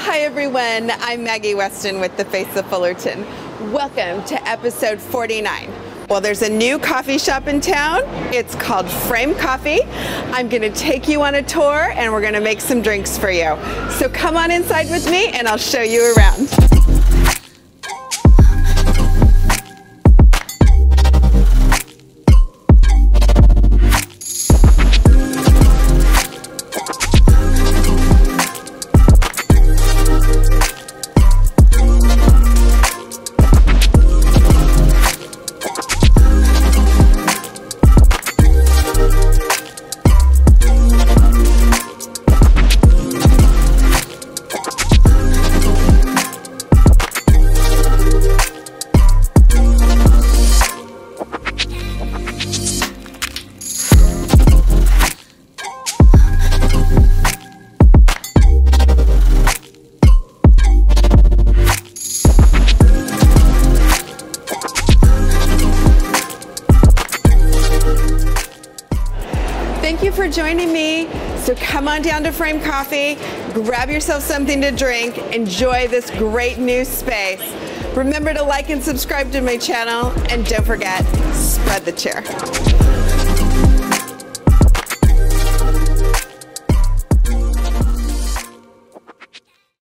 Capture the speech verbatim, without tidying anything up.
Hi everyone, I'm Maggie Weston with the Face of Fullerton. Welcome to episode forty-nine. Well, there's a new coffee shop in town. It's called Frame Coffee. I'm gonna take you on a tour and we're gonna make some drinks for you. So come on inside with me and I'll show you around. Thank you for joining me. So come on down to Frame Coffee, grab yourself something to drink, enjoy this great new space. Remember to like and subscribe to my channel, and don't forget, spread the cheer.